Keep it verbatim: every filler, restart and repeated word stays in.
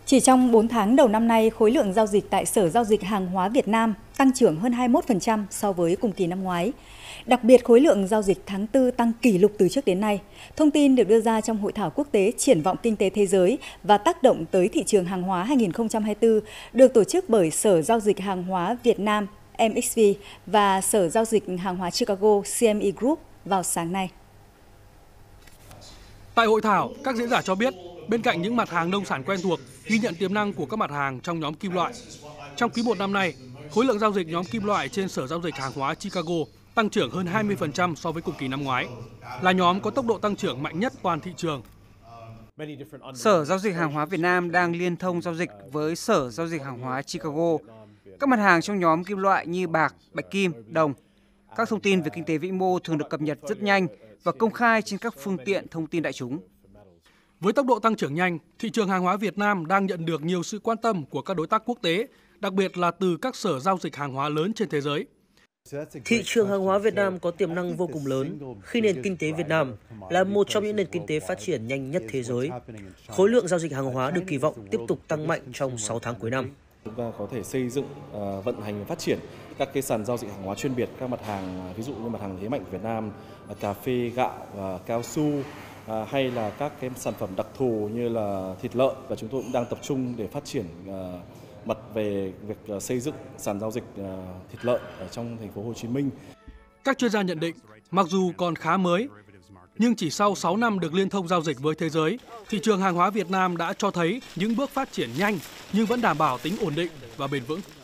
Chỉ trong bốn tháng đầu năm nay, khối lượng giao dịch tại Sở Giao dịch Hàng hóa Việt Nam tăng trưởng hơn hai mươi mốt phần trăm so với cùng kỳ năm ngoái. Đặc biệt, khối lượng giao dịch tháng tư tăng kỷ lục từ trước đến nay. Thông tin được đưa ra trong Hội thảo quốc tế Triển vọng Kinh tế Thế giới và tác động tới thị trường hàng hóa hai không hai tư được tổ chức bởi Sở Giao dịch Hàng hóa Việt Nam M X V và Sở Giao dịch Hàng hóa Chicago C M E Group vào sáng nay. Tại hội thảo, các diễn giả cho biết, bên cạnh những mặt hàng nông sản quen thuộc, ghi nhận tiềm năng của các mặt hàng trong nhóm kim loại. Trong quý một năm nay, khối lượng giao dịch nhóm kim loại trên Sở Giao dịch Hàng hóa Chicago tăng trưởng hơn hai mươi phần trăm so với cùng kỳ năm ngoái, là nhóm có tốc độ tăng trưởng mạnh nhất toàn thị trường. Sở Giao dịch Hàng hóa Việt Nam đang liên thông giao dịch với Sở Giao dịch Hàng hóa Chicago. Các mặt hàng trong nhóm kim loại như bạc, bạch kim, đồng. Các thông tin về kinh tế vĩ mô thường được cập nhật rất nhanh và công khai trên các phương tiện thông tin đại chúng. Với tốc độ tăng trưởng nhanh, thị trường hàng hóa Việt Nam đang nhận được nhiều sự quan tâm của các đối tác quốc tế, đặc biệt là từ các sở giao dịch hàng hóa lớn trên thế giới. Thị trường hàng hóa Việt Nam có tiềm năng vô cùng lớn khi nền kinh tế Việt Nam là một trong những nền kinh tế phát triển nhanh nhất thế giới. Khối lượng giao dịch hàng hóa được kỳ vọng tiếp tục tăng mạnh trong sáu tháng cuối năm. Chúng ta có thể xây dựng, vận hành và phát triển các cái sàn giao dịch hàng hóa chuyên biệt, các mặt hàng ví dụ như mặt hàng thế mạnh của Việt Nam, cà phê, gạo, cao su, hay là các cái sản phẩm đặc thù như là thịt lợn, và chúng tôi cũng đang tập trung để phát triển mặt về việc xây dựng sàn giao dịch thịt lợn ở trong thành phố Hồ Chí Minh. Các chuyên gia nhận định, mặc dù còn khá mới, nhưng chỉ sau sáu năm được liên thông giao dịch với thế giới, thị trường hàng hóa Việt Nam đã cho thấy những bước phát triển nhanh nhưng vẫn đảm bảo tính ổn định và bền vững.